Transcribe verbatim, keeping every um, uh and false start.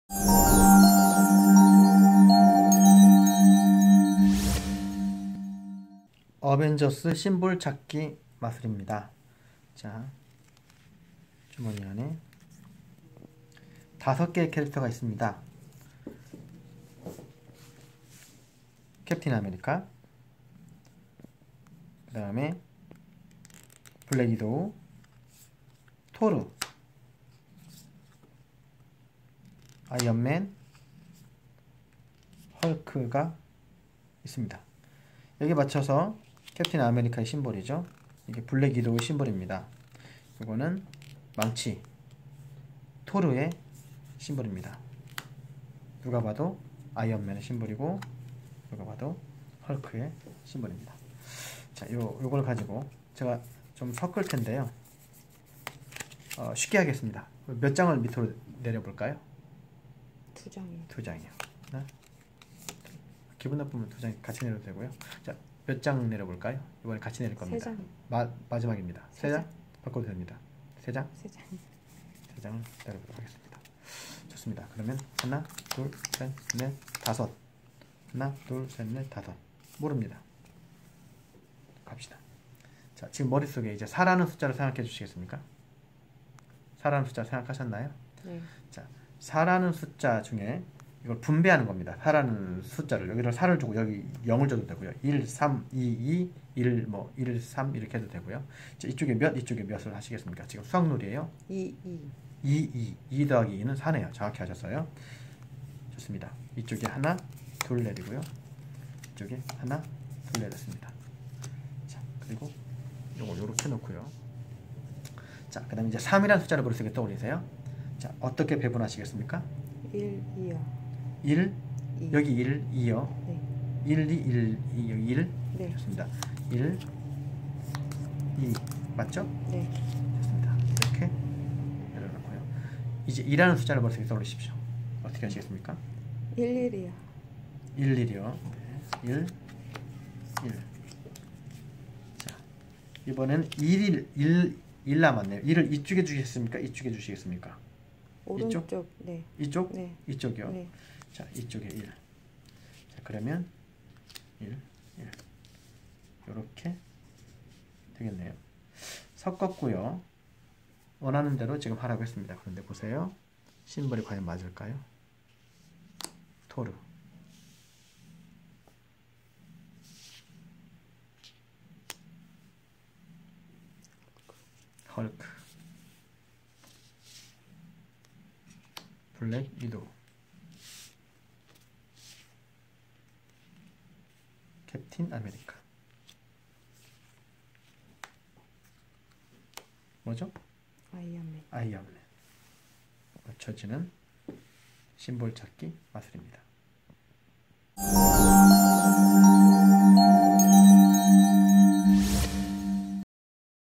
어벤져스 심볼 찾기 마술입니다. 자, 주머니 안에 다섯 개의 캐릭터가 있습니다. 캡틴 아메리카, 그 다음에 블랙 위도우, 토르, 아이언맨, 헐크가 있습니다. 여기 맞춰서 캡틴 아메리카의 심볼이죠. 이게 블랙 위도우 심볼입니다. 이거는 망치, 토르의 심볼입니다. 누가 봐도 아이언맨의 심볼이고 누가 봐도 헐크의 심볼입니다. 자, 요, 요걸 가지고 제가 좀 섞을 텐데요. 어, 쉽게 하겠습니다. 몇 장을 밑으로 내려볼까요? 두 장이요. 두 장이요. 네? 기분 나쁘면 두 장 같이 내려도 되고요. 자, 몇 장 내려볼까요? 이번에 같이 내릴 겁니다. 세 장. 마, 마지막입니다. 세, 세 장? 장. 바꿔도 됩니다. 세 장? 세 장. 세 장을 내려보도록 하겠습니다. 좋습니다. 그러면 하나, 둘, 셋, 넷, 다섯. 하나, 둘, 셋, 넷, 다섯. 모릅니다. 갑시다. 자, 지금 머릿속에 이제 사라는 숫자를 생각해 주시겠습니까? 사라는 숫자 생각하셨나요? 네. 자, 사라는 숫자 중에 이걸 분배하는 겁니다. 사라는 숫자를 여기를 사를 주고 여기 영을 줘도 되고요. 일, 삼, 이, 이, 일, 뭐 일, 삼 이렇게 해도 되고요. 자, 이쪽에 몇, 이쪽에 몇을 하시겠습니까? 지금 수학놀이에요. 이, 이. 이, 이. 이 더하기 이는 사네요. 정확히 하셨어요. 좋습니다. 이쪽에 하나, 둘 내리고요. 이쪽에 하나, 둘 내렸습니다. 자, 그리고 요거 요렇게 놓고요. 자, 그 다음에 이제 삼이라는 숫자를 머릿속에 떠올리세요. 자, 어떻게 배분하시겠습니까? 일, 이요. 일, 이. 여기 일, 이요. 네. 일, 이, 일, 이, 여기 일. 네. 좋습니다. 일, 이. 맞죠? 네. 좋습니다. 이렇게 내려놓고요. 이제 이라는 숫자를 머릿속에 떠올리십시오. 어떻게 하시겠습니까? 일, 일이요. 일, 일이요. 네. 일, 일. 자, 이번엔 일, 일, 일 남았네요. 일을 이쪽에 주시겠습니까? 이쪽에 주시겠습니까? 오른쪽. 이쪽? 네. 이쪽? 네. 이쪽이요. 네. 자, 이쪽에 일. 자, 그러면 일, 일. 요렇게 되겠네요. 섞었고요. 원하는 대로 지금 하라고 했습니다. 그런데 보세요. 심벌이 과연 맞을까요? 토르. 헐크. 블랙 위도우. 캡틴 아메리카. 뭐죠? 아이언맨. 아이언맨. 맞춰지는 심볼 찾기 마술입니다.